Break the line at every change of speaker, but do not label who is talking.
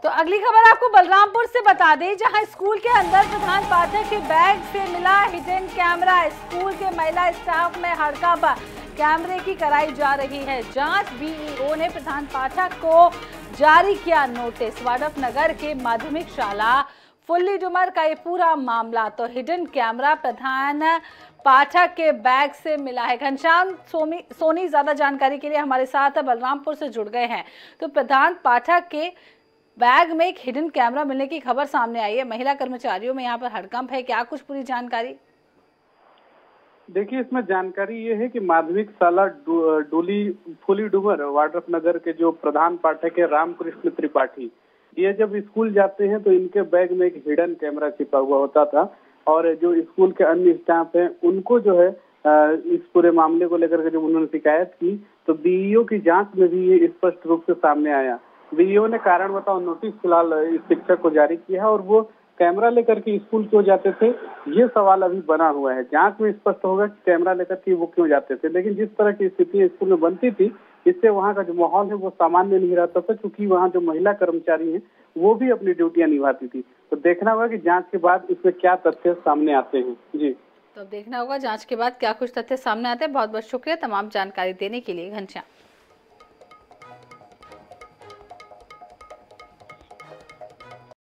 तो अगली खबर आपको बलरामपुर से बता दें, जहां स्कूल के अंदर प्रधान पाठक के बैग से मिला हिडन कैमरा। स्कूल के महिला स्टाफ में हड़कंप, कैमरे की कराई जा रही है जांच। बीईओ ने प्रधान पाठक को जारी किया नोटिस। वाड्रफनगर के माध्यमिक शाला फुल्ली डुमर का ये पूरा मामला। तो हिडन कैमरा प्रधान पाठक के बैग से मिला है। घनश्याम सोनी ज्यादा जानकारी के लिए हमारे साथ बलरामपुर से जुड़ गए हैं। तो प्रधान पाठक के बैग में एक हिडन कैमरा मिलने की खबर सामने आई है। महिला कर्मचारियों में यहाँ पर हड़कंप है, क्या कुछ पूरी जानकारी?
देखिए, इसमें जानकारी ये है कि माध्यमिक शाला फुली डुमर वाड्रफनगर के जो प्रधान पाठक है रामकृष्ण त्रिपाठी, ये जब स्कूल जाते हैं तो इनके बैग में एक हिडन कैमरा छिपा हुआ होता था। और जो स्कूल के अन्य स्टाफ हैं उनको जो है इस पूरे मामले को लेकर के जब उन्होंने शिकायत की तो बीईओ की जांच में भी ये स्पष्ट रूप से सामने आया। बीईओ ने कारण बताओ नोटिस फिलहाल इस शिक्षक को जारी किया है और वो कैमरा लेकर के स्कूल क्यों जाते थे, ये सवाल अभी बना हुआ है। जांच में स्पष्ट होगा कि कैमरा लेकर के वो क्यों जाते थे। लेकिन जिस तरह की स्थिति स्कूल में बनती थी, इससे वहाँ का जो माहौल है वो सामान्य नहीं रहता था, क्योंकि वहाँ जो महिला कर्मचारी हैं वो भी अपनी ड्यूटियां निभाती थी। तो देखना होगा कि जांच के बाद इसमें क्या तथ्य सामने आते हैं। जी,
तो अब देखना होगा जांच के बाद क्या कुछ तथ्य सामने आते हैं। बहुत बहुत शुक्रिया तमाम जानकारी देने के लिए घनश्याम।